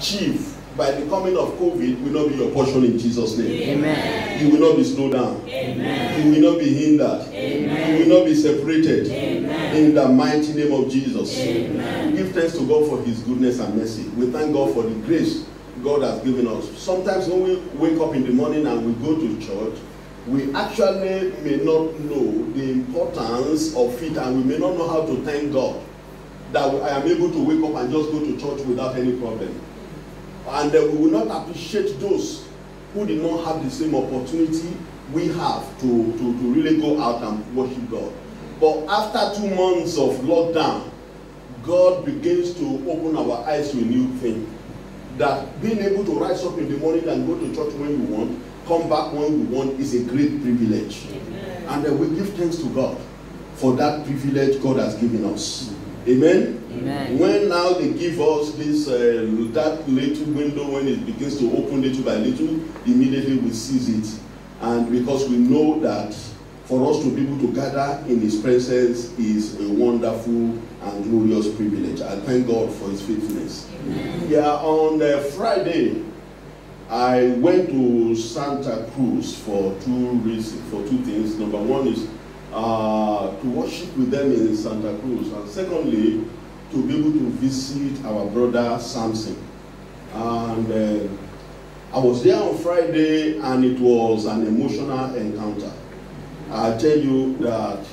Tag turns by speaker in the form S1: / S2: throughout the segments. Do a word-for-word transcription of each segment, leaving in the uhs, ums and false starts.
S1: achieve by the coming of COVID will not be your portion in Jesus' name.
S2: Amen.
S1: You will not be slowed down.
S2: Amen.
S1: You will not be hindered.
S2: Amen.
S1: You will not be separated.
S2: Amen.
S1: In the mighty name of Jesus.
S2: Amen.
S1: Give thanks to God for his goodness and mercy. We thank God for the grace God has given us. Sometimes when we wake up in the morning and we go to church, we actually may not know the importance of it, and we may not know how to thank God that I am able to wake up and just go to church without any problem. And uh, we will not appreciate those who did not have the same opportunity we have to, to, to really go out and worship God. But after two months of lockdown, God begins to open our eyes to a new thing. That being able to rise up in the morning and go to church when you want, come back when you want, is a great privilege. Amen. And uh, we give thanks to God for that privilege God has given us. Amen?
S2: Amen.
S1: When now they give us this, uh, that little window, when it begins to open little by little, immediately we seize it. And because we know that for us to be able to gather in his presence is a wonderful and glorious privilege. I thank God for his faithfulness. Amen. Yeah, on uh, Friday, I went to Santa Cruz for two reasons, for two things. Number one is uh, to worship with them in Santa Cruz, and secondly, to be able to visit our brother Samson. And uh, I was there on Friday, and it was an emotional encounter. I tell you that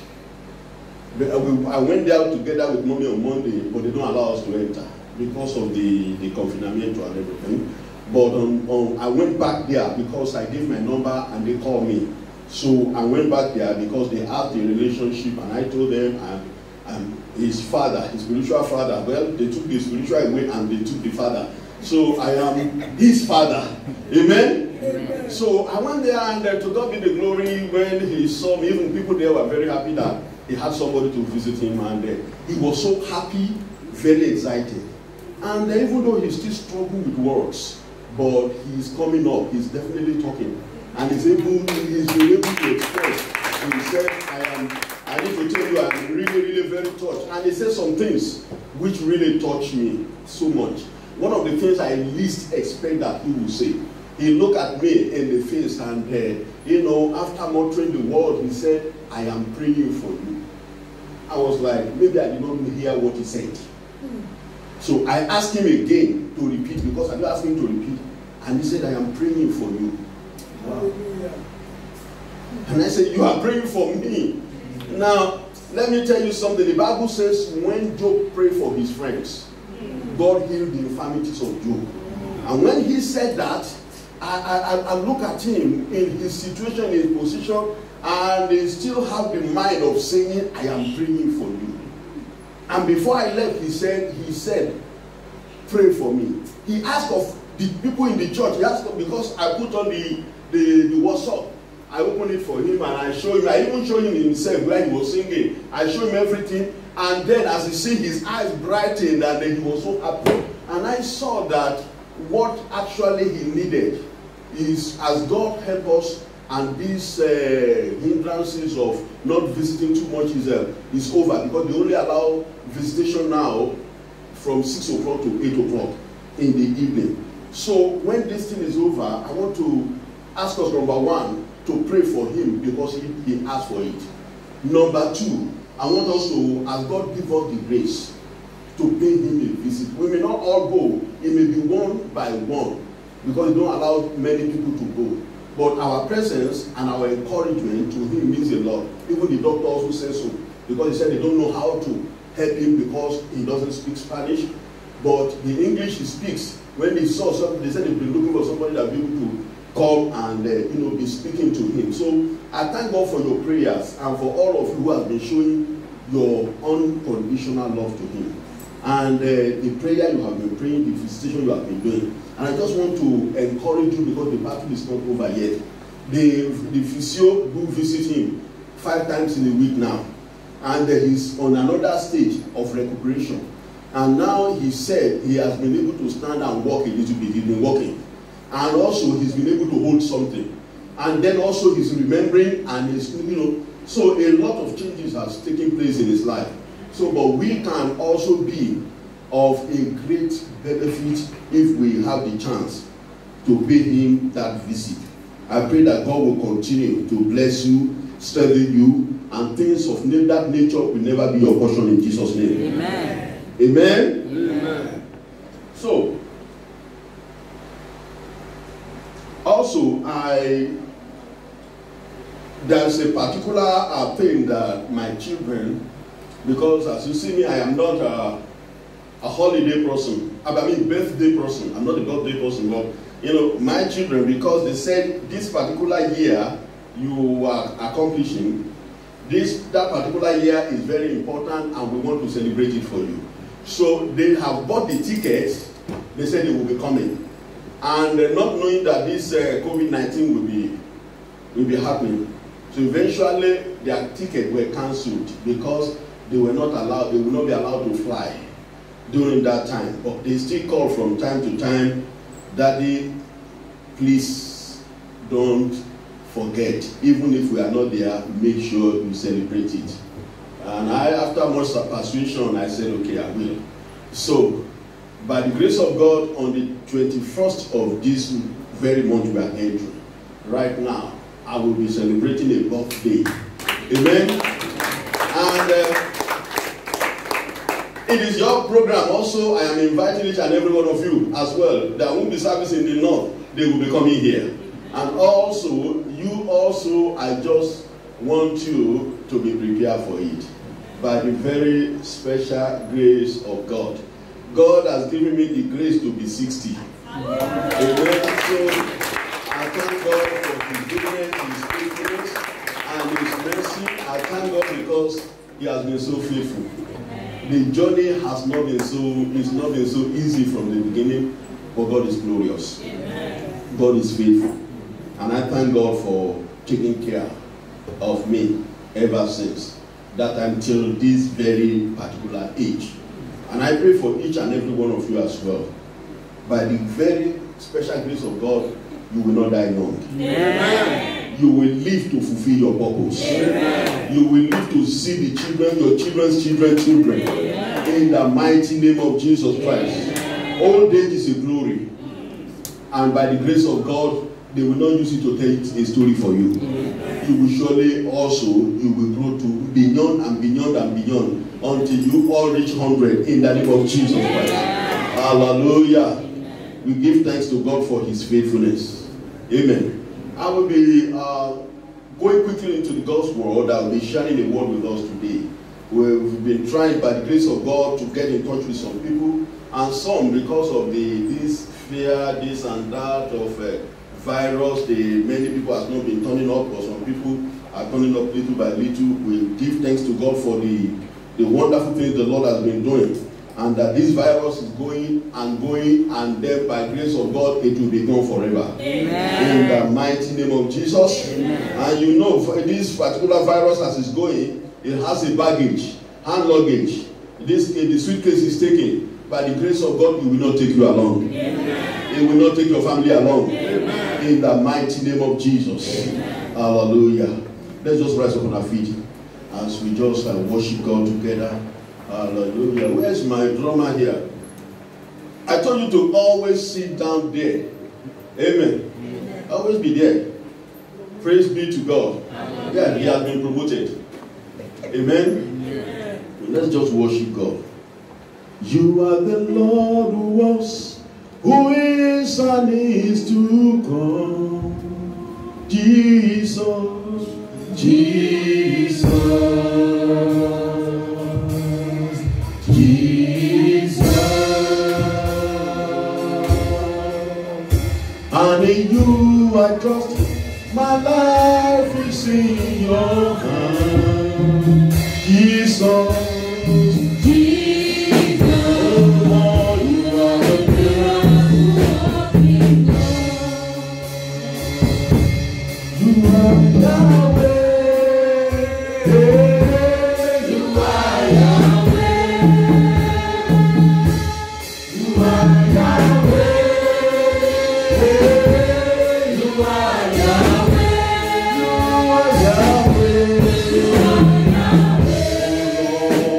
S1: I went there together with mommy on Monday, but they don't allow us to enter because of the, the confinement and everything. But um, um, I went back there because I gave my number and they called me. So I went back there because they have the relationship, and I told them I'm, I'm his father, his spiritual father. Well, they took the spiritual away and they took the father. So I am his father. Amen? Amen. So I went there, and uh, to God be the glory. When he saw me, even people there were very happy that he had somebody to visit him, and uh, he was so happy, very excited. And uh, even though he still struggling with words, but he's coming up, he's definitely talking, and he's able, he's been able to express. And he said, I am, I need to tell you, I'm really, really very touched. And he said some things which really touched me so much. One of the things I least expect that he will say, he looked at me in the face, and uh, you know, after muttering the word, he said, I am praying for you. I was like, maybe I did not hear what he said. Mm. So I asked him again to repeat, because I did ask him to repeat, and he said, I am praying for you. Wow. And I said, you are praying for me. Now, let me tell you something. The Bible says when Job prayed for his friends, God healed the infirmities of Job. And when he said that, I, I, I look at him in his situation, his position, and he still have the mind of saying, I am praying for you. And before I left, he said, he said, pray for me. He asked of the people in the church, he asked, because I put on the, the, the WhatsApp, I opened it for him, and I showed him, I even showed him himself where he was singing. I showed him everything, and then as he sing, his eyes brightened, and then he was so happy. And I saw that what actually he needed is, as God help us, and these uh, hindrances of not visiting too much is, uh, is over, because they only allow visitation now from six o'clock to eight o'clock in the evening. So when this thing is over, I want to ask us, number one, to pray for him, because he, he asked for it. Number two, I want us to, as God give us the grace, to pay him a visit. We may not all go. It may be one by one, because they don't allow many people to go. But our presence and our encouragement to him means a lot. Even the doctor also says so, because he said they don't know how to help him because he doesn't speak Spanish. But the English he speaks, when they saw something, they said they've been looking for somebody that will be able to come and uh, you know, be speaking to him. So I thank God for your prayers and for all of you who have been showing your unconditional love to him. And uh, the prayer you have been praying, the visitation you have been doing. And I just want to encourage you, because the battle is not over yet. The, the physio do visit him five times in a week now. And uh, he's on another stage of recuperation. And now he said he has been able to stand and walk a little bit. He's been walking. And also he's been able to hold something. And then also he's remembering, and he's, you know, so a lot of changes has taken place in his life. So, but we can also be of a great benefit if we have the chance to pay him that visit. I pray that God will continue to bless you, strengthen you, and things of that nature will never be your portion in Jesus' name.
S2: Amen.
S1: Amen?
S2: Amen.
S1: So, also, I there's a particular uh, thing that my children, because as you see me, I am not a, a holiday person. I mean, birthday person. I'm not a birthday person, but you know, my children, because they said this particular year you are accomplishing, this that particular year is very important, and we want to celebrate it for you. So they have bought the tickets. They said they will be coming, and uh, not knowing that this uh, COVID nineteen will be will be happening. So eventually their tickets were cancelled because they were not allowed, they will not be allowed to fly during that time. But they still call from time to time, Daddy, please don't forget. Even if we are not there, make sure you celebrate it. And I, after much persuasion, I said, okay, I will. So, by the grace of God, on the twenty-first of this very month we are entering, right now, I will be celebrating a birthday. Amen? And uh, it is your program also. I am inviting each and every one of you as well. There won't be service in the north. They will be coming here. And also, you also, I just want you to be prepared for it. By the very special grace of God. God has given me the grace to be sixty. Amen. So, I thank God for his goodness, his faithfulness, and his mercy. I thank God because he has been so faithful. The journey has not been so, it's not been so easy from the beginning, but God is glorious. God is faithful. And I thank God for taking care of me ever since that until this very particular age. And I pray for each and every one of you as well. By the very special grace of God, you will not die young. Amen. You will live to fulfill your purpose. Amen. You will live to see the children, your children's children's children. Amen. In the mighty name of Jesus Christ. Amen. Old age is a glory. And by the grace of God, they will not use it to tell a story for you. Amen. You will surely also, you will grow to beyond and beyond and beyond until you all reach one hundred in the name of Jesus Christ. Amen. Hallelujah. Amen. We give thanks to God for his faithfulness. Amen. I will be uh, going quickly into the God's word. I will be sharing a word with us today. We've been trying by the grace of God to get in touch with some people, and some because of the this fear, this and that of uh, virus, the many people have not been turning up, but some people are turning up little by little. We give thanks to God for the, the wonderful things the Lord has been doing, and that this virus is going and going, and then by grace of God, it will be gone forever. Amen. In the mighty name of Jesus. Amen. And you know, for this particular virus as it's going, it has a baggage, hand luggage. This, the suitcase is taken. By the grace of God, it will not take you along. Amen. It will not take your family along. Amen. In the mighty name of Jesus. Amen. Hallelujah. Let's just rise up on our feet as we just uh, worship God together. Hallelujah. Where's my drummer here? I told you to always sit down there. Amen. Amen. Always be there. Praise be to God. Amen. Yeah, he has been promoted. Amen. Amen. Let's just worship God. You are the Lord who was, who is and is to come. Jesus, Jesus, Jesus. And in you I trust, my life is in your hand. Jesus. Oh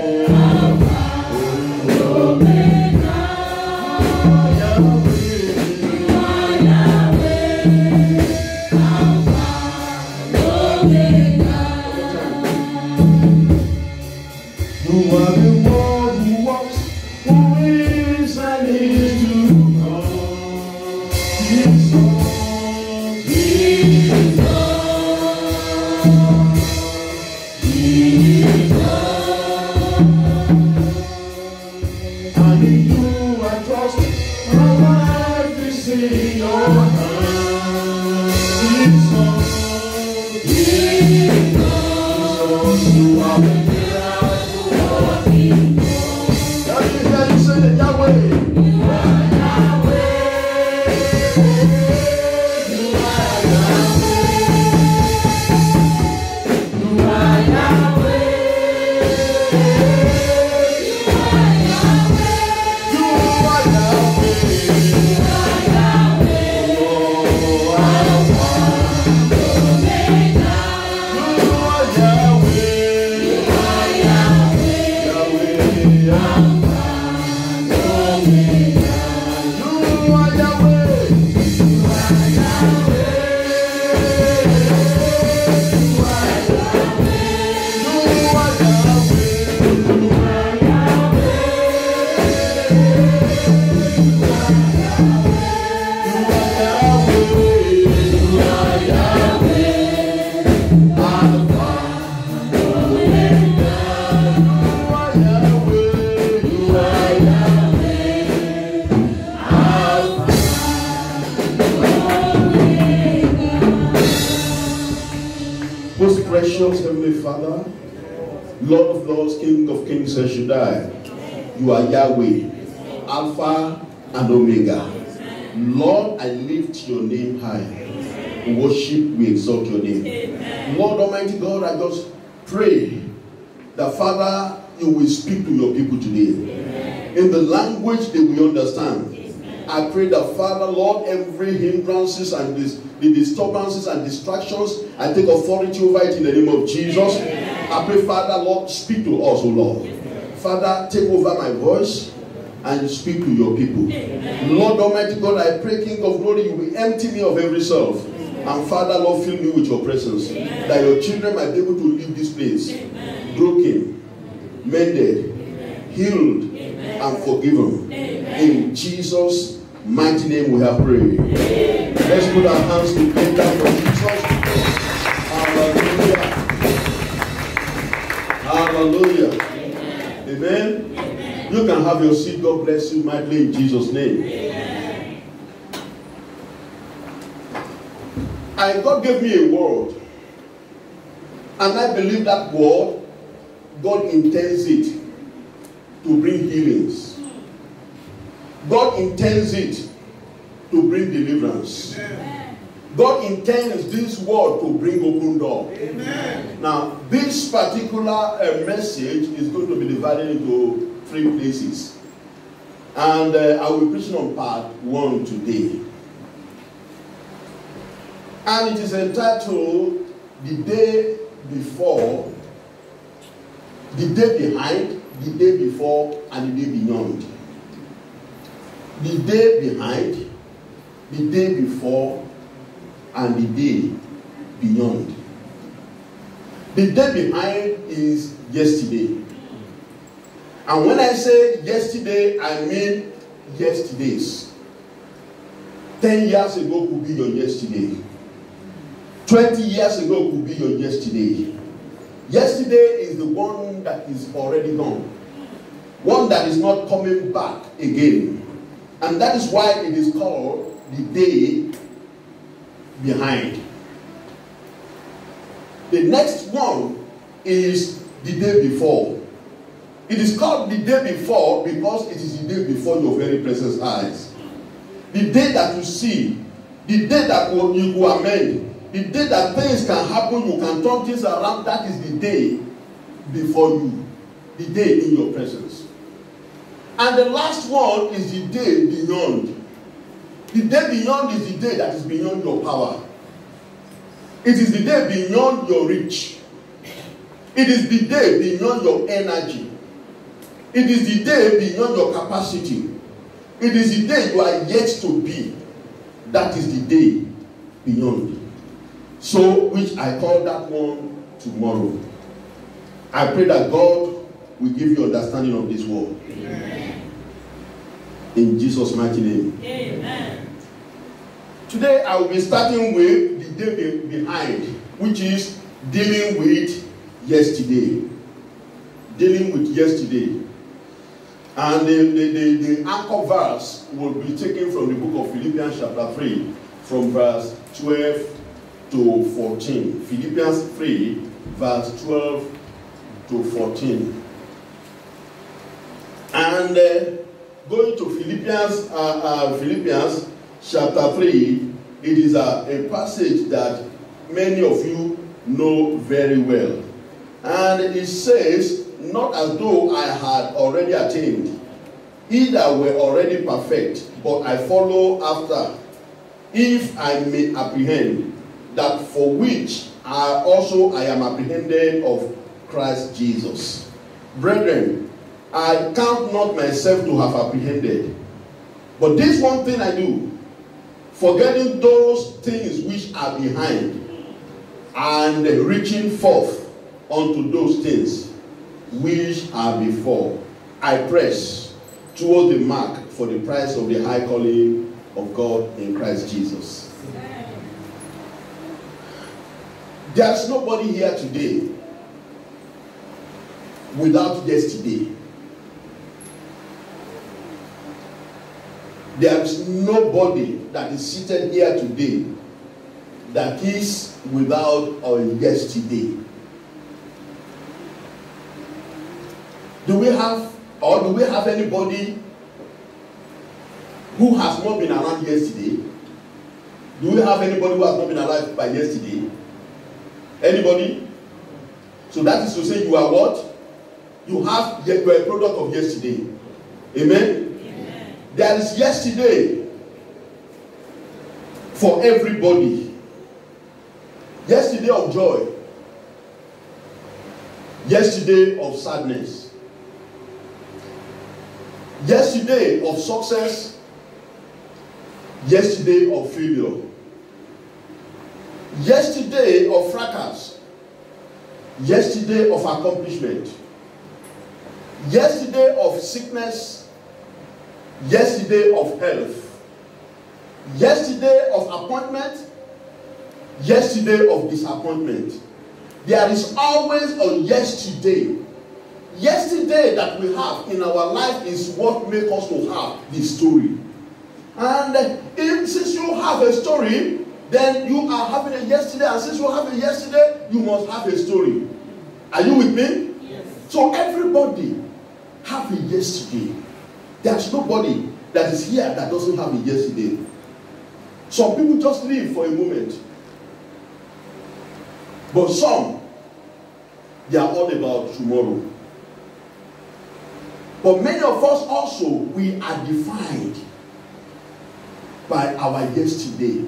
S1: Lord of Lords, King of Kings, El Shaddai, you are Yahweh, Alpha and Omega. Lord, I lift your name high. We worship, we exalt your name. Lord Almighty God, I just pray that, Father, you will speak to your people today in the language they will understand. I pray that, Father, Lord, every hindrances and this, the disturbances and distractions, I take authority over it in the name of Jesus. I pray, Father, Lord, speak to us, O Lord. Father, take over my voice and speak to your people. Lord Almighty God, I pray, King of Glory, you will empty me of every self. And Father, Lord, fill me with your presence, that your children might be able to leave this place broken, mended, healed, and forgiven. In Jesus' mighty name we have prayed. Amen. Let's put our hands together for Jesus. Hallelujah. Hallelujah. Amen. Amen. Amen. You can have your seat. God bless you mightily in Jesus' name. Amen. I, God gave me a word. And I believe that word, God intends it to bring healings. God intends it to bring deliverance. Amen. God intends this word to bring open door. Amen. Now, this particular uh, message is going to be divided into three places. And uh, I will be preaching on part one today. And it is entitled, The Day Before, The Day Behind, The Day Before, and The Day Beyond. The day behind, the day before, and the day beyond. The day behind is yesterday. And when I say yesterday, I mean yesterdays. Ten years ago could be your yesterday. Twenty years ago could be your yesterday. Yesterday is the one that is already gone. One that is not coming back again. And that is why it is called the day behind. The next one is the day before. It is called the day before because it is the day before your very present eyes. The day that you see, the day that you will amend, the day that things can happen, you can turn things around, that is the day before you. The day in your presence. And the last one is the day beyond. The day beyond is the day that is beyond your power. It is the day beyond your reach. It is the day beyond your energy. It is the day beyond your capacity. It is the day you are yet to be. That is the day beyond. So, which I call that one tomorrow. I pray that God will give you understanding of this word. Amen. In Jesus' mighty name. Amen. Today I will be starting with the day behind, which is dealing with yesterday. Dealing with yesterday. And the, the, the, the anchor verse will be taken from the book of Philippians chapter three, from verse twelve to fourteen. Philippians three, verse twelve to fourteen. And uh, going to Philippians, uh, uh, Philippians chapter three, it is a, a passage that many of you know very well. And it says, not as though I had already attained, either were already perfect, but I follow after, if I may apprehend, that for which I also I am apprehended of Christ Jesus. Brethren, I count not myself to have apprehended, but this one thing I do, forgetting those things which are behind, and reaching forth unto those things which are before, I press towards the mark for the prize of the high calling of God in Christ Jesus. Amen. There's nobody here today without yesterday. There's nobody that is seated here today that is without a yesterday. Do we have, or do we have anybody who has not been around yesterday? Do we have anybody who has not been alive by yesterday? Anybody? So that is to say you are what? You have, you are a product of yesterday. Amen? Amen. There is yesterday for everybody. Yesterday of joy. Yesterday of sadness. Yesterday of success. Yesterday of failure. Yesterday of fracas. Yesterday of accomplishment. Yesterday of sickness. Yesterday of health. Yesterday of appointment. Yesterday of disappointment. There is always a yesterday. Yesterday that we have in our life is what makes us to have this story. And if, since you have a story, then you are having a yesterday. And since you have a yesterday, you must have a story. Are you with me? Yes. So everybody have a yesterday. There's nobody that is here that doesn't have a yesterday. Some people just live for a moment. But some, they are all about tomorrow. But many of us also, we are defined by our yesterday.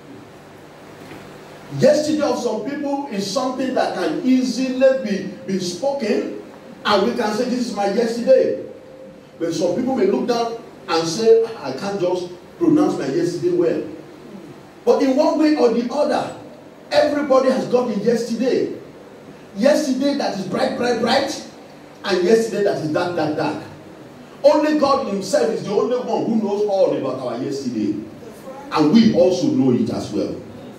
S1: Yesterday of some people is something that can easily be, be spoken, and we can say, this is my yesterday. But some people may look down and say, I can't just pronounce my yesterday well. But in one way or the other, everybody has got a yesterday. Yesterday that is bright, bright, bright, and yesterday that is dark, dark, dark. Only God himself is the only one who knows all about our yesterday. And we also know it as well.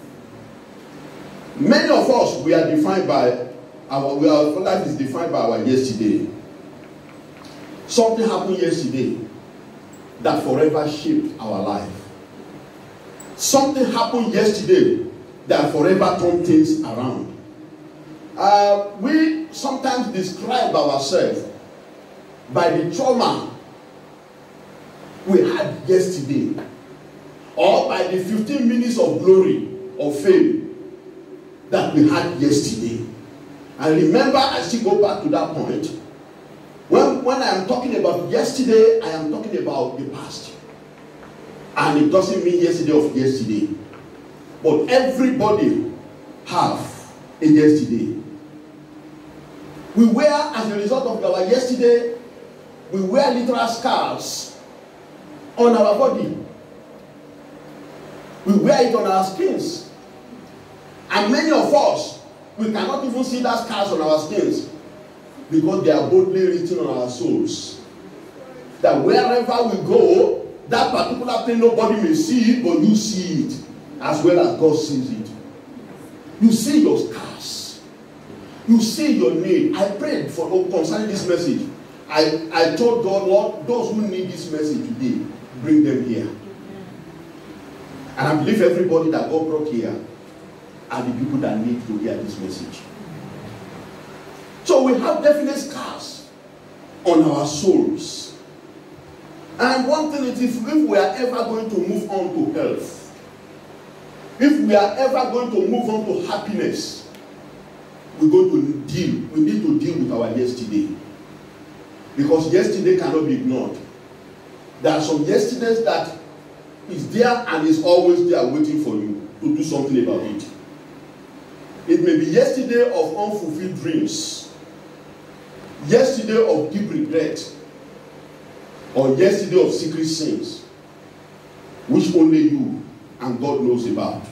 S1: Many of us, we are defined by our, we are, life is defined by our yesterday. Something happened yesterday that forever shaped our life. Something happened yesterday that forever turned things around. Uh, we sometimes describe ourselves by the trauma we had yesterday, or by the fifteen minutes of glory or fame that we had yesterday. And remember, I still go back to that point. When, when I am talking about yesterday, I am talking about the past. And it doesn't mean yesterday of yesterday. But everybody have a yesterday. We wear, as a result of our yesterday, we wear literal scars on our body. We wear it on our skins. And many of us, we cannot even see that scars on our skins because they are boldly written on our souls. That wherever we go, that particular thing, nobody may see it, but you see it. as well as God sees it. You see your scars. You see your need. I prayed for concerning this message. I, I told God, Lord, those who need this message today, bring them here. And I believe everybody that God brought here are the people that need to hear this message. So we have definite scars on our souls. And one thing is, if, if we are ever going to move on to health, if we are ever going to move on to happiness, we're going to deal, we need to deal with our yesterday. Because yesterday cannot be ignored. There are some yesterdays that is there and is always there waiting for you to do something about it. It may be yesterday of unfulfilled dreams, yesterday of deep regret, or yesterday of secret sins, which only you and God knows about.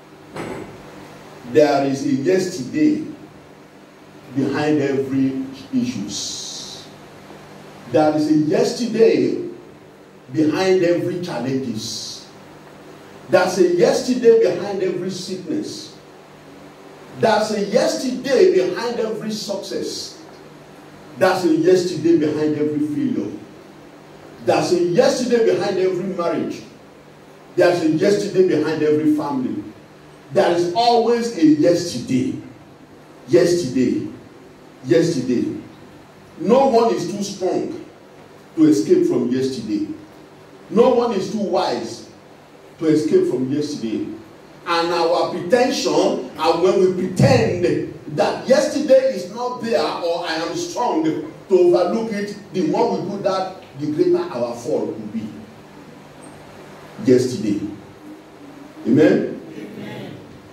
S1: There is a yesterday behind every issue. There is a yesterday behind every challenges. There's a yesterday behind every sickness. There's a yesterday behind every success. There's a yesterday behind every failure. There's a yesterday behind every marriage. There's a yesterday behind every family. There is always a yesterday. Yesterday. Yesterday. No one is too strong to escape from yesterday. No one is too wise to escape from yesterday. And our pretension, and when we pretend that yesterday is not there or I am strong to overlook it, the more we do that, the greater our fall will be. Yesterday. Amen? Amen.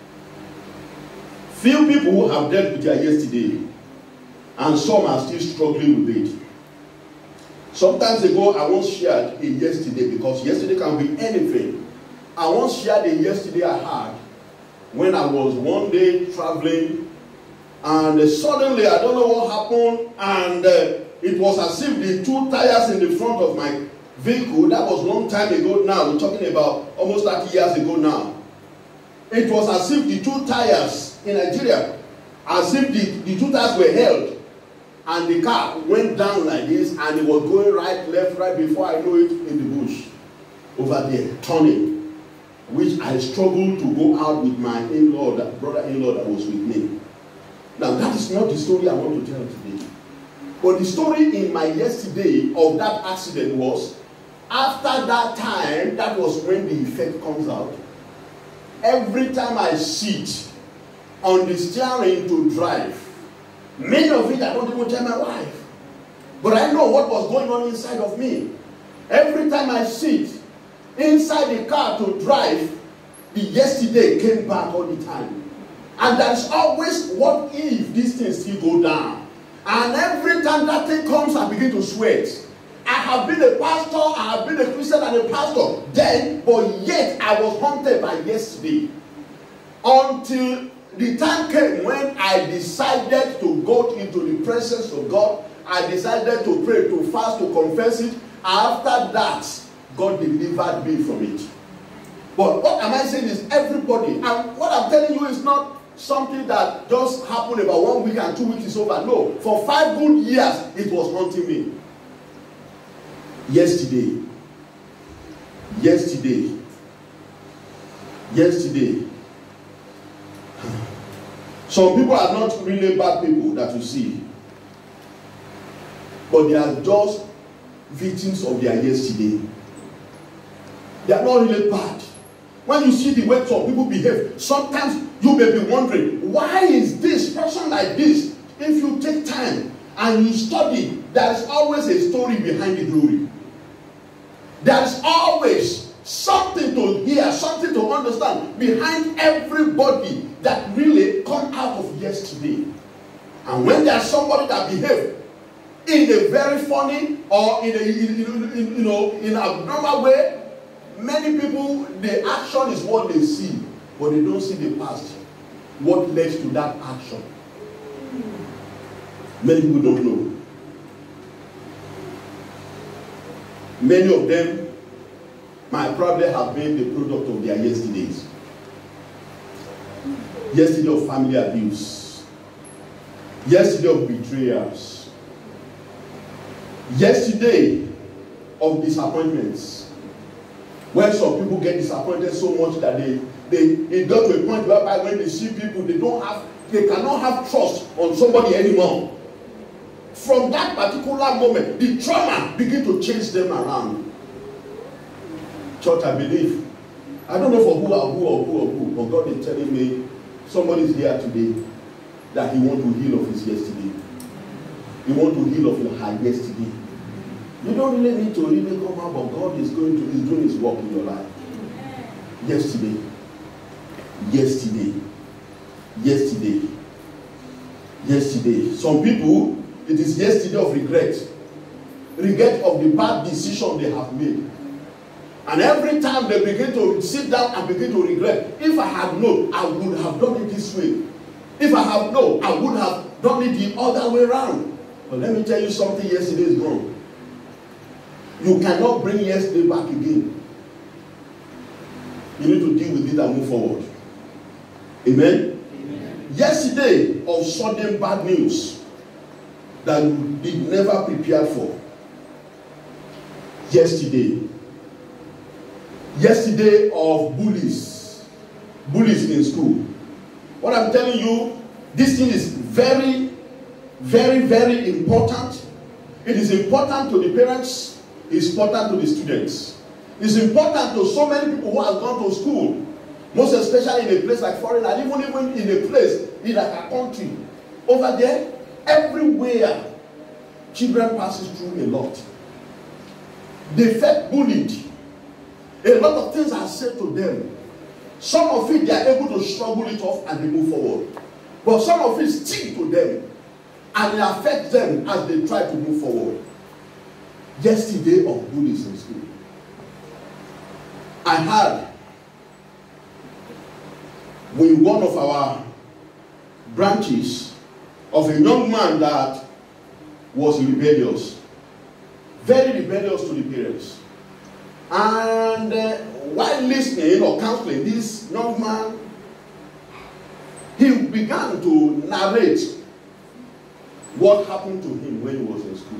S1: Few people have dealt with their yesterday, and some are still struggling with it. Sometimes ago, I once shared a yesterday, because yesterday can be anything. I once shared a yesterday I had when I was one day traveling, and uh, suddenly, I don't know what happened, and uh, it was as if the two tires in the front of my vehicle, that was a long time ago now, we're talking about almost thirty years ago now. It was as if the two tires in Nigeria, as if the, the two tires were held, and the car went down like this, and it was going right, left, right, before I know it, in the bush, over there, turning, which I struggled to go out with my in-law, that brother-in-law that was with me. Now, that is not the story I want to tell today. But the story in my yesterday of that accident was, after that time, that was when the effect comes out. Every time I sit on the steering to drive, many of it I don't even tell my wife. But I know what was going on inside of me. Every time I sit inside the car to drive, the yesterday came back all the time. And there's always, what if these things still go down? And every time that thing comes, I begin to sweat. I have been a pastor, I have been a Christian and a pastor then, but yet I was haunted by yesterday. Until the time came when I decided to go into the presence of God. I decided to pray, to fast, to confess it. After that, God delivered me from it. But what am I saying is everybody, and what I'm telling you is not something that just happened about one week and two weeks is over. No, for five good years, it was haunting me. Yesterday. Yesterday. Yesterday. Some people are not really bad people that you see, but they are just victims of their yesterday. They are not really bad. When you see the way some people behave, sometimes you may be wondering, why is this person like this? If you take time and you study, there is always a story behind the glory. There is always something to hear, something to understand behind everybody that really come out of yesterday. And when there's somebody that behaves in a very funny or in a in, in, in, you know in an abnormal way, many people, the action is what they see, but they don't see the past. What led to that action? Many people don't know. Many of them might probably have been the product of their yesterdays. Yesterday of family abuse. Yesterday of betrayals. Yesterday of disappointments. Where some people get disappointed so much that they they, they got to a point whereby when they see people, they don't have, they cannot have trust on somebody anymore. From that particular moment, the trauma begin to chase them around. Church, I believe, I don't know for who or who or who or who, but God is telling me somebody is here today that he wants to heal of his yesterday. He wants to heal of your high yesterday. You don't really need to really come out, but God is going to, is doing his work in your life. Yesterday. Yesterday. Yesterday. Yesterday. Some people, it is yesterday of regret. Regret of the bad decision they have made. And every time they begin to sit down and begin to regret, if I had known, I would have done it this way. If I have known, I would have done it the other way around. But let me tell you something, yesterday is gone. You cannot bring yesterday back again. You need to deal with it and move forward. Amen? Amen. Yesterday of sudden bad news that you did never prepare for. Yesterday. Yesterday of bullies. Bullies in school. What I'm telling you, this thing is very, very, very important. It is important to the parents. It's important to the students. It's important to so many people who have gone to school. Most especially in a place like foreign, and even, even in a place in like a country. Over there, everywhere, children passes through a lot. They felt bullied. A lot of things are said to them. Some of it, they are able to struggle it off and they move forward. But some of it stick to them. And it affects them as they try to move forward. Yesterday of bullies in school. I heard with one of our branches of a young man that was rebellious. Very rebellious to the parents. And uh, while listening or counseling this young man, he began to narrate what happened to him when he was in school.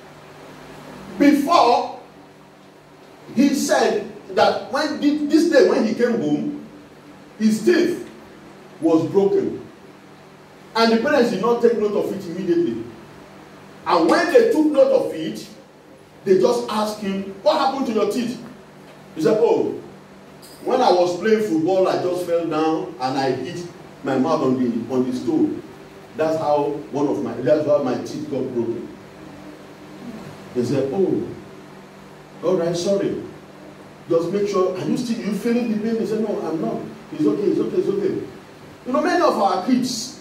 S1: Before, he said that when this day when he came home, his teeth was broken. And the parents did not take note of it immediately. And when they took note of it, they just asked him, what happened to your teeth? He said, oh, when I was playing football, I just fell down and I hit my mouth on the on the stone. That's how one of my that's how my teeth got broken. They said, oh, all right, sorry. Just make sure, are you still you feeling the pain? He said, no, I'm not. It's okay, it's okay, it's okay. You know, many of our kids,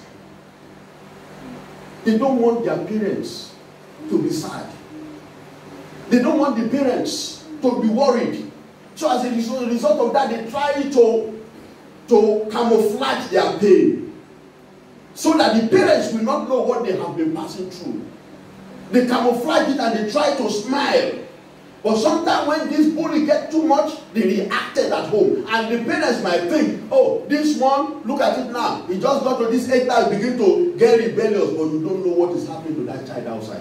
S1: they don't want their parents to be sad. They don't want the parents to be worried. So as a result of that, they try to, to camouflage their pain. So that the parents will not know what they have been passing through. They camouflage it and they try to smile. But sometimes when this bully gets too much, they reacted at home. And the parents might think, oh, this one, look at it now. He just got to this age now, begin to get rebellious, but you don't know what is happening to that child outside.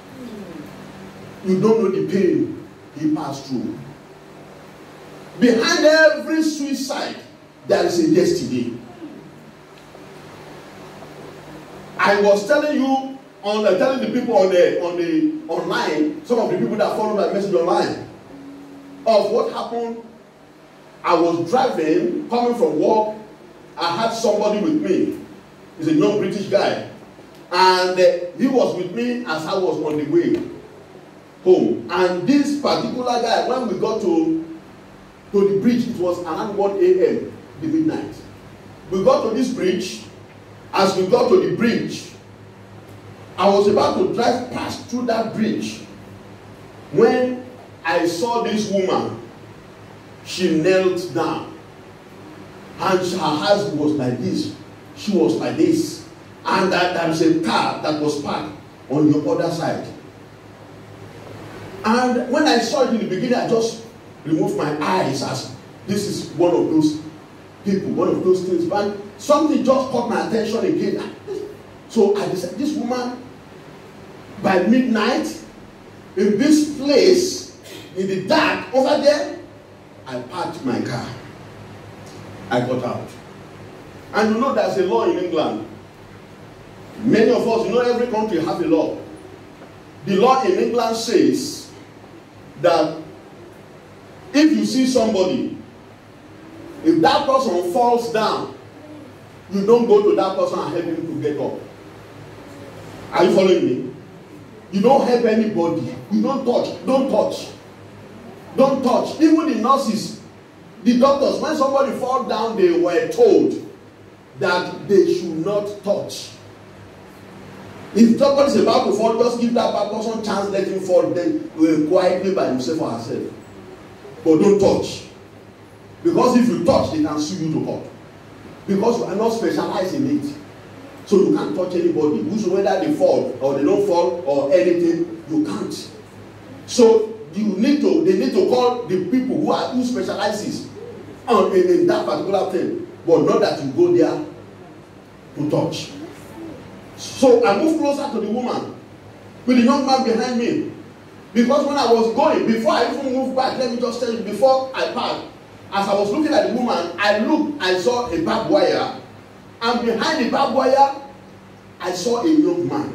S1: You don't know the pain he passed through. Behind every suicide, there is a yesterday. I was telling you, on uh, telling the people on the on the online, some of the people that follow my message online, of what happened. I was driving, coming from work. I had somebody with me. He's a young British guy, and uh, he was with me as I was on the way home. And this particular guy, when we got to to the bridge, it was around one A M the midnight. We got to this bridge. As we got to the bridge, I was about to drive past through that bridge when I saw this woman. She knelt down and her husband was like this. She was like this. And that there was a car that was parked on the other side. And when I saw it in the beginning, I just removed my eyes as this is one of those people, one of those things. But something just caught my attention again. So I decided, this woman, by midnight, in this place, in the dark, over there, I parked my car. I got out. And you know there's a law in England. Many of us, you know, every country has a law. The law in England says that if you see somebody, if that person falls down, you don't go to that person and help him to get up. Are you following me? You don't help anybody. You don't touch. Don't touch. Don't touch. Even the nurses, the doctors, when somebody falls down, they were told that they should not touch. If somebody is about to fall, just give that person chance, let him fall then uh, quietly by himself or herself. But don't touch. Because if you touch, they can sue you to court. Because you are not specialized in it. So you can't touch anybody. Whether they fall or they don't fall or anything, you can't. So you need to, they need to call the people who are who specializes on, in, in that particular thing. But not that you go there to touch. So I moved closer to the woman with the young man behind me. Because when I was going, before I even moved back, let me just tell you, before I parked, as I was looking at the woman, I looked, I saw a barbed wire. And behind the barbed wire, I saw a young man.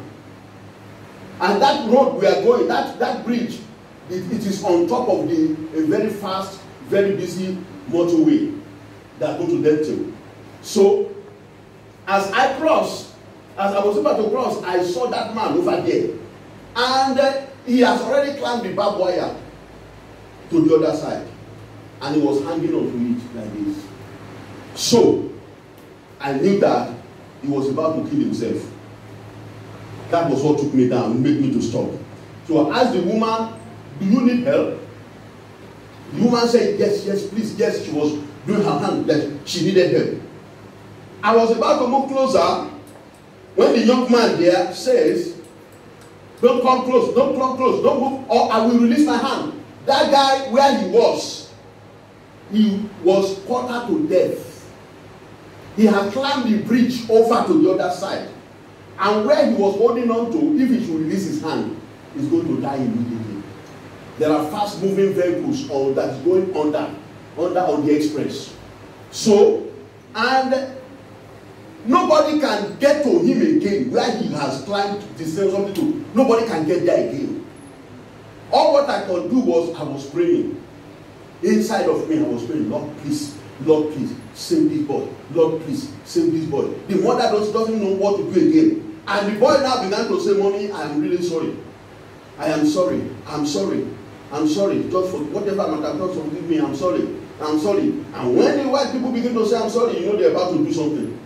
S1: And that road we are going, that, that bridge, it, it is on top of the a very fast, very busy motorway that go to Denton. So, as I crossed, as I was about to cross, I saw that man over there. And uh, he has already climbed the barbed wire to the other side. And he was hanging on to it like this. So, I knew that he was about to kill himself. That was what took me down, made me to stop. So I asked the woman, do you need help? The woman said, yes, yes, please, yes. She was doing her hand that she needed help. I was about to move closer when the young man there says, don't come close, don't come close, don't move, or I will release my hand. That guy, where he was, he was quartered to death. He had climbed the bridge over to the other side. And where he was holding on to, if he should release his hand, he's going to die immediately. There are fast-moving vehicles on, that is going under, under on the express. So, and nobody can get to him again where he has climbed the same something to. Nobody can get there again. All what I could do was I was praying. Inside of me, I was praying, Lord, please, Lord, please, save this boy. Lord, please, save this boy. The mother doesn't, doesn't know what to do again. And the boy now began to say, Mommy, I am really sorry. I am sorry. I'm sorry. I'm sorry. Just for whatever I might have done, forgive me. I'm sorry. I'm sorry. And when the white people begin to say, I'm sorry, you know they're about to do something.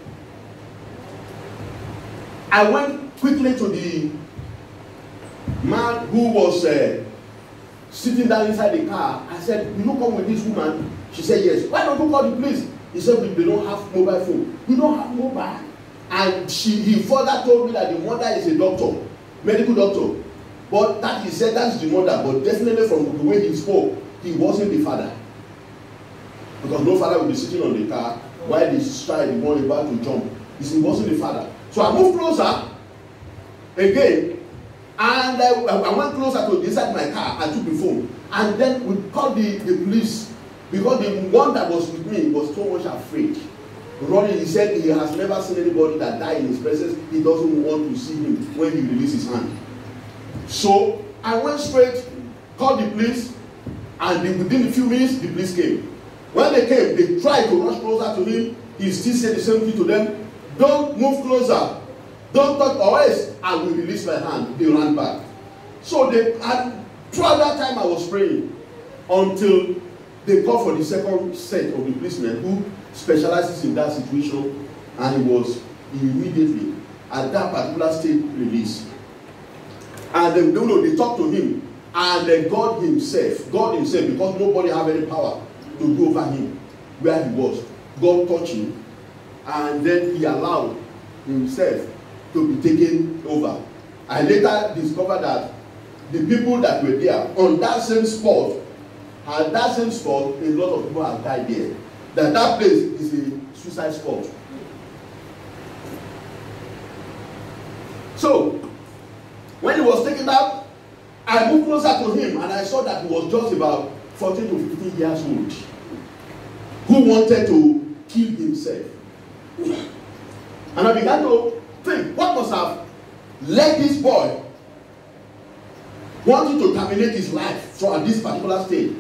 S1: I went quickly to the man who was uh, sitting down inside the car. I said, will you come with this woman? She said, yes. Why don't you call the police? He said, we don't have mobile phone. We don't have mobile. And she, he further told me that the mother is a doctor, medical doctor. But that he said that's the mother. But definitely from the way he spoke, he wasn't the father. Because no father would be sitting on the car while this child is one about to jump. He wasn't the father. So I moved closer again. And I, I went closer to inside my car. I took the phone. And then we called the, the police. Because the one that was with me was so much afraid. Running, he said he has never seen anybody that died in his presence. He doesn't want to see him when he releases his hand. So I went straight, called the police, and within a few minutes, the police came. When they came, they tried to rush closer to him. He still said the same thing to them. Don't move closer. Don't touch, or else I will release my hand. They ran back. So they, and throughout that time, I was praying until they called for the second set of the policemen who specializes in that situation, and he was immediately at that particular state released. And they, you know, they talked to him, and then God himself, God himself, because nobody have any power to go over him where he was. God touched him, and then he allowed himself to be taken over. I later discovered that the people that were there on that same spot, at that same spot, a lot of people have died there. that that place is a suicide spot. So, when he was taken out, I moved closer to him and I saw that he was just about fourteen to fifteen years old, who wanted to kill himself. And I began to think, what must have led this boy wanting to terminate his life from this particular stage?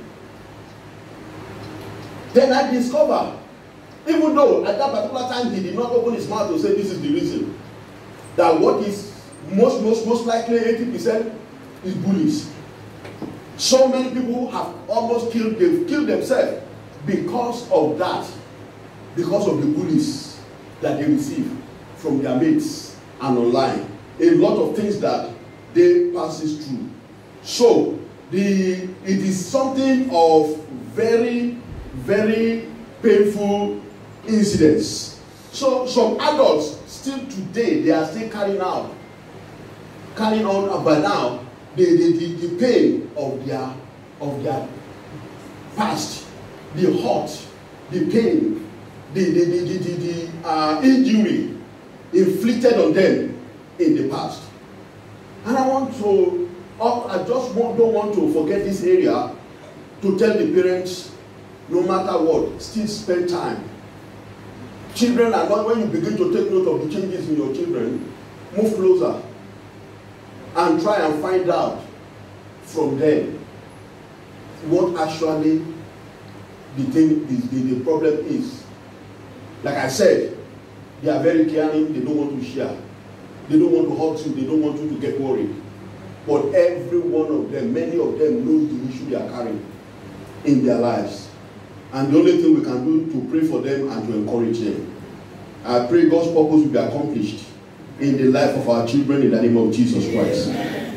S1: Then I discovered, even though at that particular time he did not open his mouth to say this is the reason, that what is most, most, most likely eighty percent is bullies. So many people have almost killed, they've killed themselves because of that, because of the bullies that they receive from their mates and online. A lot of things that they passes through. So the it is something of very, very painful incidents. So some adults still today, they are still carrying out, carrying on by now the, the, the, the pain of their of their past, the hurt, the pain, the the the the, the, the uh, injury inflicted on them in the past. And I want to, I just want, don't want to forget this area to tell the parents, no matter what, still spend time. Children are not, when you begin to take note of the changes in your children, move closer and try and find out from them what actually the thing, the, the, the problem is. Like I said, they are very caring, they don't want to share. They don't want to hurt you, they don't want you to get worried. But every one of them, many of them knows the issue they are carrying in their lives. And the only thing we can do is to pray for them and to encourage them. I pray God's purpose will be accomplished in the life of our children in the name of Jesus Christ.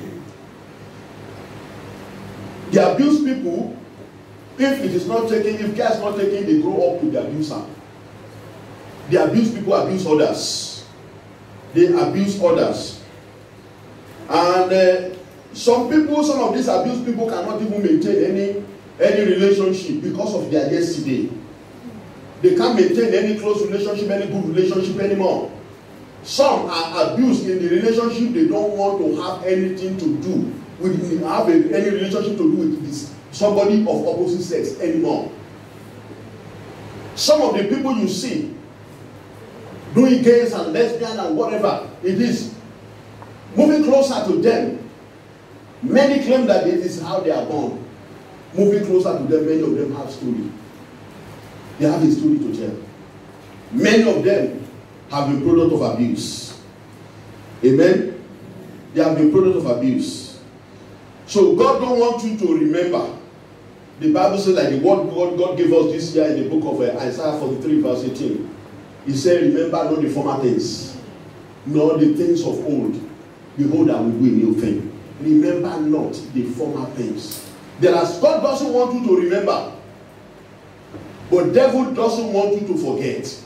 S1: The abused people, if it is not taken, if care is not taken, they grow up with the abuser. The abused people abuse others. They abuse others. And uh, some people, some of these abused people cannot even maintain any, any relationship because of their yesterday. They can't maintain any close relationship, any good relationship anymore. Some are abused in the relationship. They don't want to have anything to do with, have a, any relationship to do with this, somebody of opposite sex anymore. Some of the people you see doing gays and lesbian and whatever it is, moving closer to them, many claim that this is how they are born. Moving closer to them, many of them have story. They have a story to tell. Many of them have been product of abuse. Amen? They have been product of abuse. So God don't want you to remember. The Bible says that the word God, God gave us this year in the book of uh, Isaiah forty-three verse eighteen. He said, remember not the former things, nor the things of old. Behold, I will do a new thing. Remember not the former things. There are, God doesn't want you to remember. But devil doesn't want you to forget.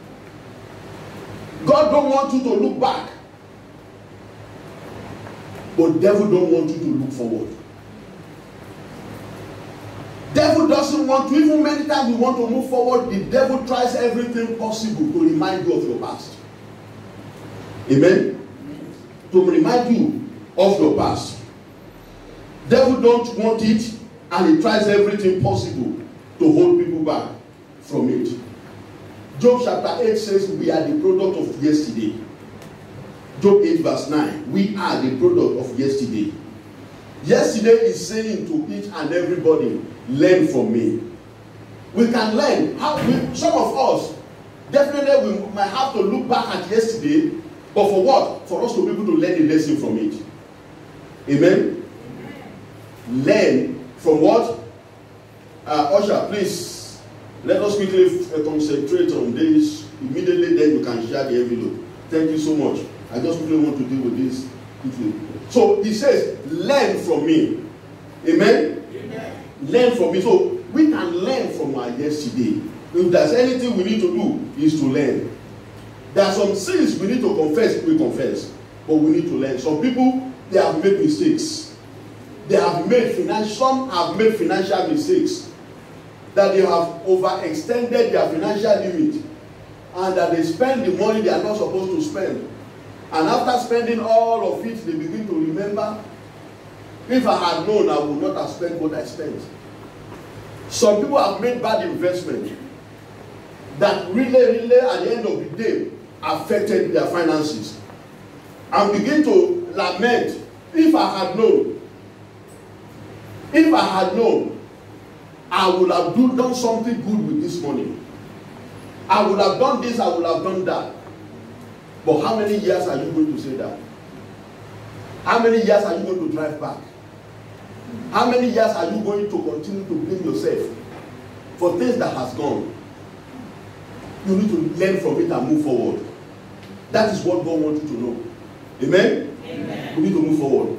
S1: God don't want you to look back. But devil don't want you to look forward. Devil doesn't want to, even many times you want to move forward, the devil tries everything possible to remind you of your past. Amen? To remind you of your past. Devil don't want it, and he tries everything possible to hold people back from it. Job chapter eight says we are the product of yesterday. Job eight verse nine. We are the product of yesterday. Yesterday is saying to each and everybody, learn from me. We can learn. How we, some of us, definitely we might have to look back at yesterday, but for what? For us to be able to learn a lesson from it. Amen? Amen. Learn from what? Uh, Usher, please, let us quickly uh, concentrate on this. Immediately then you can share the envelope. Thank you so much. I just really want to deal with this quickly. So he says, learn from me. Amen? Amen? Learn from me. So we can learn from our yesterday. If there's anything we need to do, is to learn. There are some sins we need to confess, we confess. But we need to learn. Some people, they have made mistakes. They have made financial, some have made financial mistakes. that they have overextended their financial limit and that they spend the money they are not supposed to spend. And after spending all of it, they begin to remember, if I had known, I would not have spent what I spent. Some people have made bad investments that really, really, at the end of the day, affected their finances. And begin to lament, if I had known, if I had known, I would have do, done something good with this money. I would have done this, I would have done that. But how many years are you going to say that? How many years are you going to drive back? How many years are you going to continue to blame yourself for things that has gone? You need to learn from it and move forward. That is what God wants you to know. Amen? Amen. We need to move forward.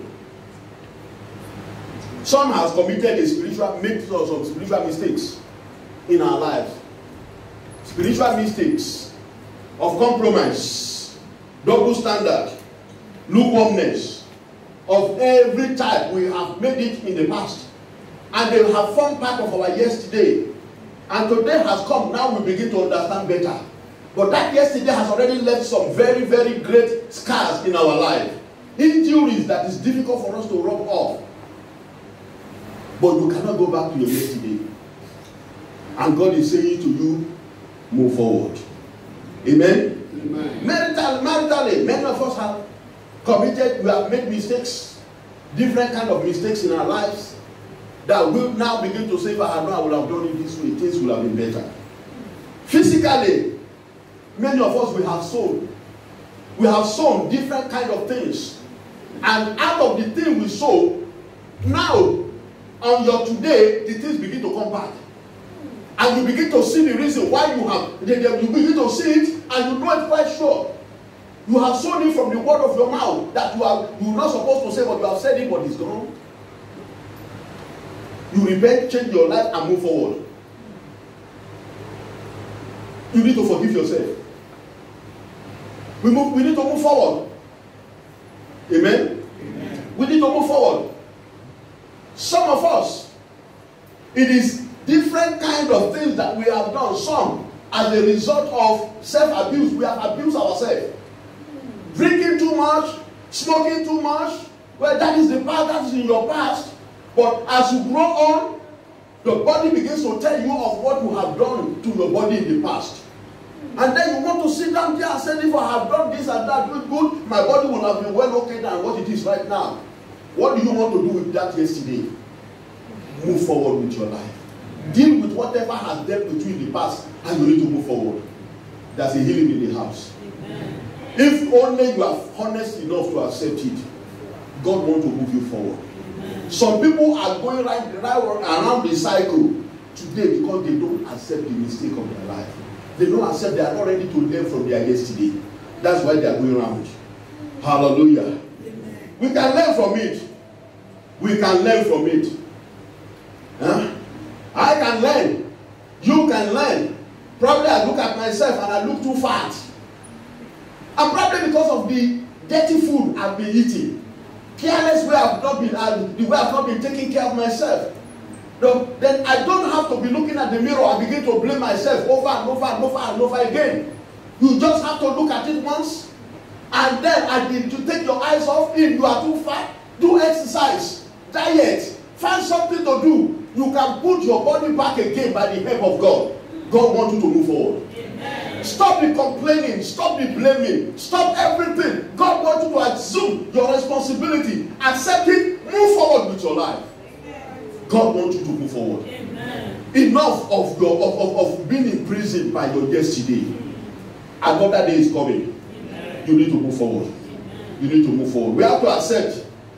S1: Some has committed a spiritual, made some spiritual mistakes in our lives. Spiritual mistakes of compromise, double standard, lukewarmness of every type. We have made it in the past, and they have formed part of our yesterday. And today has come. Now we begin to understand better. But that yesterday has already left some very, very great scars in our life. Injuries that is difficult for us to rub off. But you cannot go back to your yesterday. And God is saying to you, move forward. Amen? Amen. Marital, maritally, many of us have committed, we have made mistakes, different kind of mistakes in our lives, that we now begin to say, if I had known I would have done it this way, things would have been better. Physically, many of us, we have sown. We have sown different kind of things. And out of the thing we sow, now, on your today, the things begin to come back. And you begin to see the reason why you have, you begin to see it, and you know it quite sure. You have sown it from the word of your mouth, that you are, you are not supposed to say, but you have said it, but it's gone. You repent, change your life, and move forward. You need to forgive yourself. We, move, we need to move forward. Amen? Amen? We need to move forward. Some of us, it is different kind of things that we have done. Some, as a result of self-abuse, we have abused ourselves. Drinking too much, smoking too much, well, that is the past, that is in your past. But as you grow on, the body begins to tell you of what you have done to your body in the past. And then you want to sit down there and say, if I have done this and that good, good, my body will have been well okay than what it is right now. What do you want to do with that yesterday? Move forward with your life. Deal with whatever has dealt with you in the past, and you need to move forward. There's a healing in the house. Amen. If only you are honest enough to accept it, God wants to move you forward. Amen. Some people are going right, right around the cycle today because they don't accept the mistake of their life. They don't accept, they are not ready to learn from their yesterday. That's why they are going around. Hallelujah. Amen. We can learn from it. We can learn from it. Huh? I can learn. You can learn. Probably I look at myself and I look too fat. And probably because of the dirty food I've been eating. Careless way I've not been, uh, the way I've not been taking care of myself. No, then I don't have to be looking at the mirror and begin to blame myself over and over and over and over again. You just have to look at it once. And then I need to take your eyes off. If you are too fat, do exercise, diet, find something to do. You can put your body back again by the help of God. God wants you to move forward. Amen. Stop the complaining. Stop the blaming. Stop everything. God wants you to assume your responsibility. Accept it. Move forward with your life. Amen. God wants you to move forward. Amen. Enough of, your, of, of, of being imprisoned by your yesterday. Another day is coming. Amen. You need to move forward. Amen. You need to move forward. We have to accept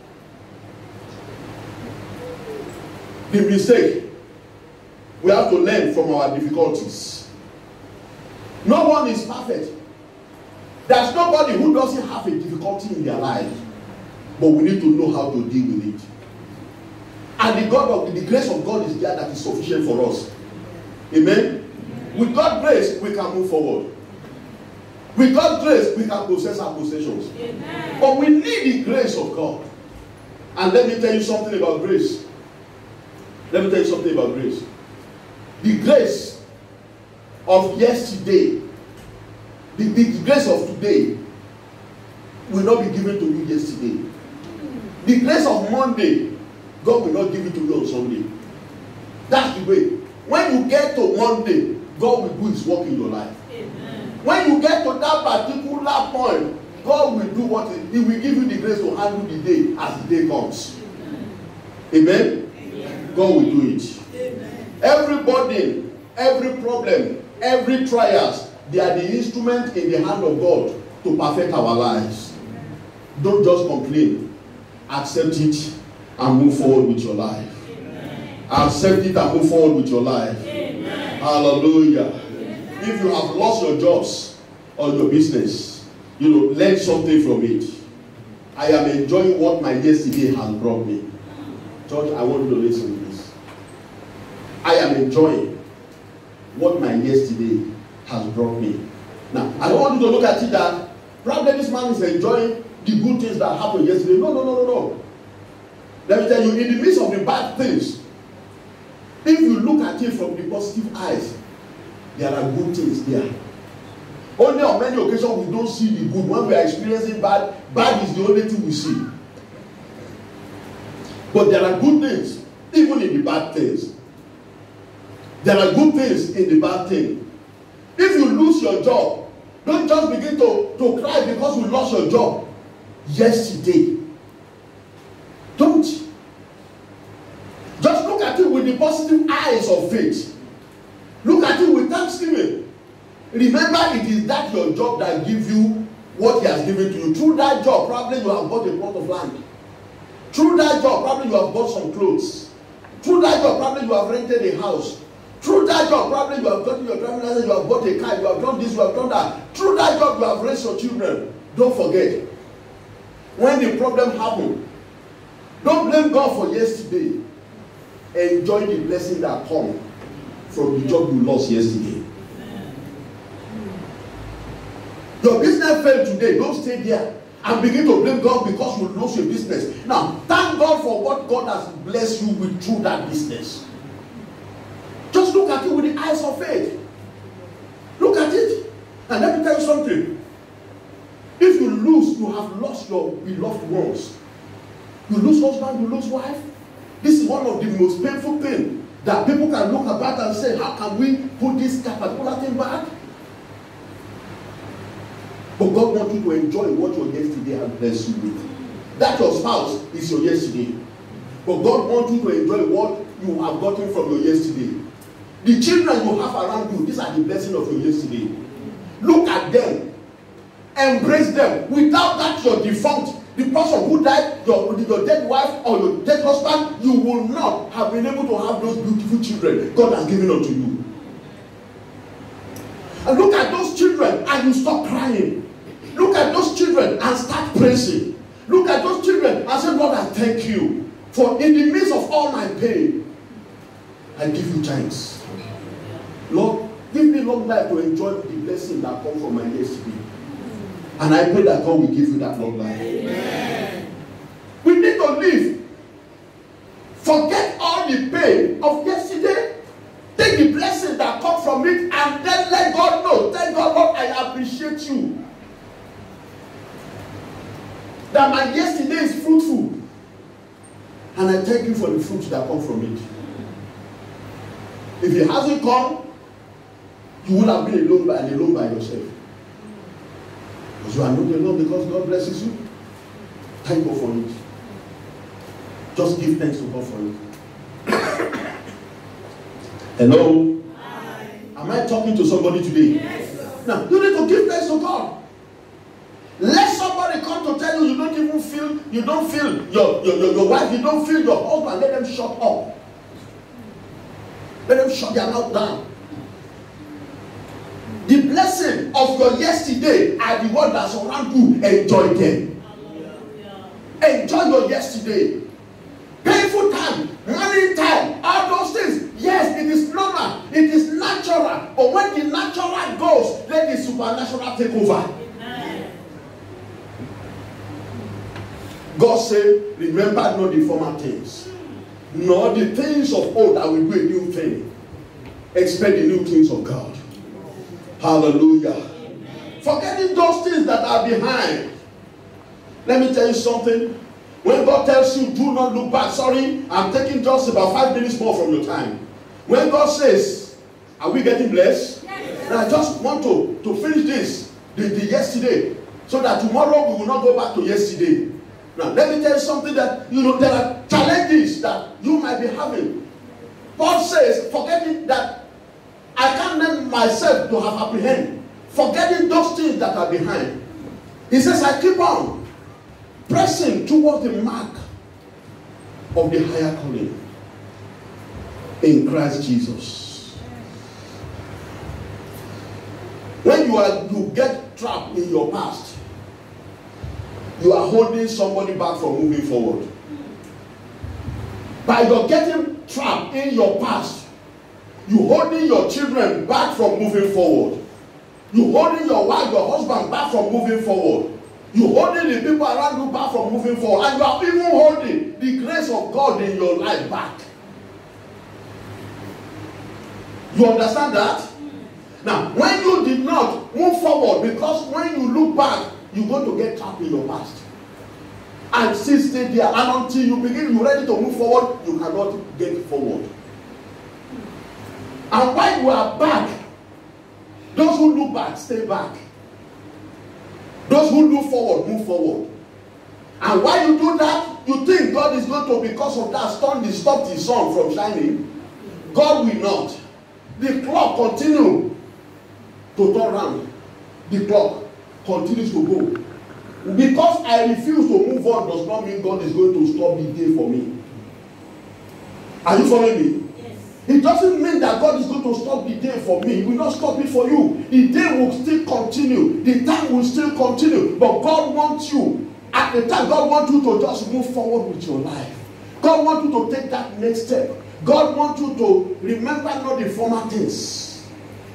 S1: the mistake. We have to learn from our difficulties. No one is perfect. There's nobody who doesn't have a difficulty in their life. But we need to know how to deal with it. And the God of the grace of God is there that is sufficient for us. Amen? With God's grace, we can move forward. With God's grace, we can possess our possessions. Amen. But we need the grace of God. And let me tell you something about grace. Let me tell you something about grace. the grace of yesterday, the, the grace of today will not be given to you yesterday. The grace of Monday, God will not give it to you on Sunday. That's the way. When you get to Monday, God will do his work in your life. Amen. When you get to that particular point, God will do what he, he will give you the grace to handle the day as the day comes. Amen. Amen. God will do it. Amen. Every burden, every problem, every trials, they are the instrument in the hand of God to perfect our lives. Don't just complain. Accept it and move forward with your life. Amen. Accept it and move forward with your life. Amen. Hallelujah. Amen. If you have lost your jobs or your business, you know, learn something from it. I am enjoying what my yesterday has brought me. Church, I want you to listen to this. I am enjoying what my yesterday has brought me. Now, I don't want you to look at it that probably this man is enjoying the good things that happened yesterday. No, no, no, no, no. Let me tell you, in the midst of the bad things, if you look at it from the positive eyes, there are good things there. Only on many occasions we don't see the good. When we are experiencing bad, bad is the only thing we see. But there are good things, even in the bad things. There are good things in the bad thing. If you lose your job, don't just begin to, to cry because you lost your job yesterday. Don't. Just look at it with the positive eyes of faith. Look at it with thanksgiving. Remember, it is that your job that gives you what he has given to you. Through that job, probably you have bought a plot of land. Through that job, probably you have bought some clothes. Through that job, probably you have rented a house. Through that job, probably you have gotten your driving license, you have bought a car, you have done this, you have done that. Through that job, you have raised your children. Don't forget, when the problem happened, don't blame God for yesterday. Enjoy the blessing that comes from the job you lost yesterday. Your business failed today. Don't stay there and begin to blame God because you lost your business. Now, thank God for what God has blessed you with through that business. Just look at it with the eyes of faith. Look at it. And let me tell you something. If you lose, you have lost your beloved ones. You lose husband, you lose wife. This is one of the most painful things that people can look about and say, how can we put this particular thing back? But God wants you to enjoy what your yesterday has blessed you with. That your spouse is your yesterday. But God wants you to enjoy what you have gotten from your yesterday. The children you have around you, these are the blessings of your yesterday. Look at them. Embrace them. Without that, your defunct, the person who died, your, your dead wife or your dead husband, you will not have been able to have those beautiful children God has given unto you. And look at those children and you stop crying. Look at those children and start praising. Look at those children and say, Lord, I thank you. For in the midst of all my pain, I give you thanks. Lord, give me long life to enjoy the blessing that comes from my yesterday. And I pray that God will give you that long life. Amen. We need to live. Forget all the pain of yesterday. Take the blessing that comes from it and then let God know. Tell God, Lord, I appreciate you. That my yesterday is fruitful. And I thank you for the fruits that come from it. If it hasn't come, you would have been alone by, alone by yourself. Because you are not alone because God blesses you. Thank God for it. Just give thanks to God for it. Hello? Hi. Am I talking to somebody today? Yes. Now, you need to give thanks to God. Let somebody come to tell you you don't even feel, you don't feel your, your, your, your wife, you don't feel your husband. Let them shut up. Let them shut their mouth down. The blessing of your yesterday are the ones that surround you. Enjoy them. Enjoy your yesterday. Painful time, money time, all those things. Yes, it is normal. It is natural. But when the natural goes, let the supernatural take over. God said, remember not the former things, nor the things of old. I will do a new thing. expect the new things of God. Hallelujah. Amen. Forgetting those things that are behind. Let me tell you something. When God tells you, do not look back. Sorry, I'm taking just about five minutes more from your time. When God says, are we getting blessed? Yes. And I just want to, to finish this, the, the yesterday, so that tomorrow we will not go back to yesterday. Now, let me tell you something that, you know, there are challenges that you might be having. Paul says, forgetting that I can't let myself to have apprehended, forgetting those things that are behind. He says, I keep on pressing towards the mark of the higher calling in Christ Jesus. When you are you get trapped in your past, you are holding somebody back from moving forward. By your getting trapped in your past, you holding your children back from moving forward. You holding your wife, your husband back from moving forward. You holding the people around you back from moving forward. And you are even holding the grace of God in your life back. You understand that? Now, when you did not move forward, because when you look back, you're going to get trapped in your past. And still stay there. And until you begin, you're ready to move forward, you cannot get forward. And while you are back, those who look back, stay back. Those who look forward, move forward. And while you do that, you think God is going to, because of that, stop, stop the sun from shining. God will not. The clock continues to turn around. The clock continues to go. Because I refuse to move on does not mean God is going to stop the day for me. Are you following me? Yes. It doesn't mean that God is going to stop the day for me. He will not stop it for you. The day will still continue. The time will still continue. But God wants you, at the time, God wants you to just move forward with your life. God wants you to take that next step. God wants you to remember not the former things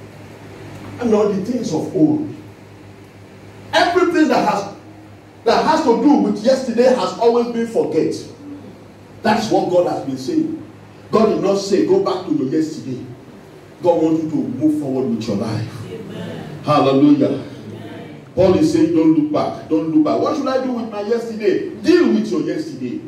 S1: and not the things of old. Everything that has that has to do with yesterday has always been forget. That's what God has been saying. God did not say go back to your yesterday. God wants you to move forward with your life. Amen. Hallelujah. Amen. Paul is saying don't look back. Don't look back. What should I do with my yesterday? Deal with your yesterday.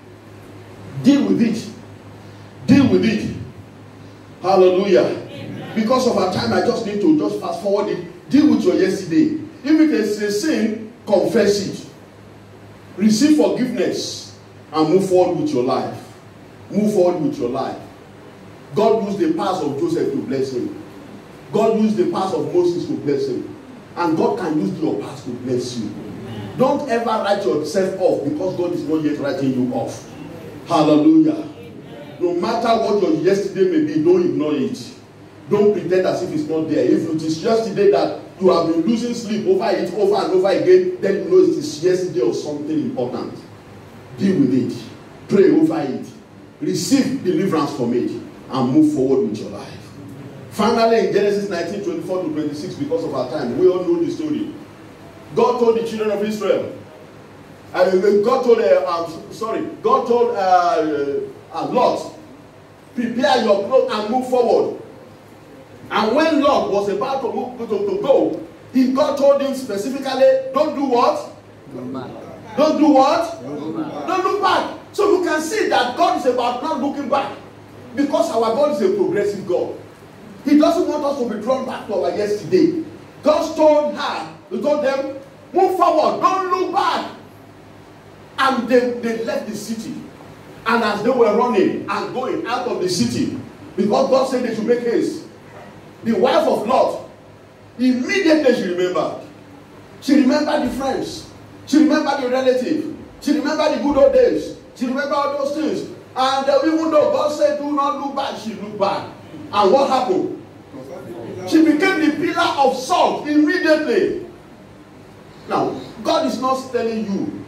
S1: Deal with it. Deal with it. Hallelujah. Amen. Because of our time, I just need to just fast forward it. Deal with your yesterday. If it is a sin, confess it. Receive forgiveness and move forward with your life. Move forward with your life. God used the past of Joseph to bless him. God used the past of Moses to bless him. And God can use your past to bless you. Amen. Don't ever write yourself off because God is not yet writing you off. Hallelujah. Amen. No matter what your yesterday may be, don't ignore it. Don't pretend as if it's not there. If it is yesterday that you have been losing sleep over it over and over again, then you know it is yesterday or something important. Deal with it. Pray over it. Receive deliverance from it and move forward with your life. Finally, in Genesis nineteen, twenty-four to twenty-six, because of our time, we all know the story. God told the children of Israel, uh, God told, uh, uh, sorry, God told uh, uh, Lot, prepare your clothes and move forward. And when Lot was about to, move, to, to go, he, God told him specifically, don't do what? Don't, don't do what? Don't look back. Don't look back. So you can see that God is about not looking back. Because our God is a progressive God. He doesn't want us to be drawn back to our yesterday. God told her, he told them, move forward, don't look back. And they, they left the city. And as they were running and going out of the city, because God said they should make haste, the wife of Lot, immediately she remembered. She remembered the friends. She remembered the relative. She remembered the good old days. She remembered all those things. And uh, even though God said do not look back, she looked back. And what happened? She became the pillar of salt immediately. Now, God is not telling you,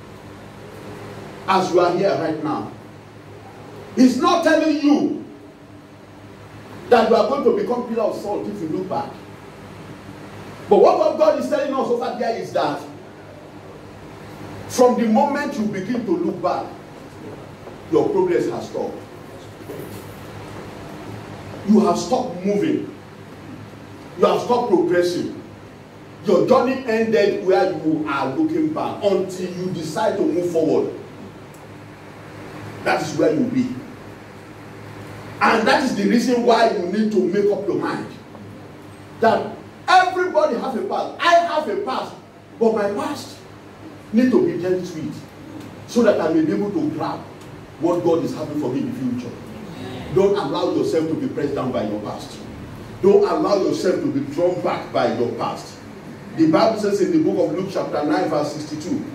S1: as you are here right now, He's not telling you that you are going to become pillar of salt if you look back. But what God is telling us over there is that from the moment you begin to look back, your progress has stopped. you have stopped moving. You have stopped progressing. Your journey ended where you are looking back until you decide to move forward. That is where you'll be. And that is the reason why you need to make up your mind. That everybody has a past. I have a past. But my past needs to be dealt with so that I may be able to grab what God is having for me in the future. Don't allow yourself to be pressed down by your past. Don't allow yourself to be drawn back by your past. The Bible says in the book of Luke chapter nine verse sixty-two,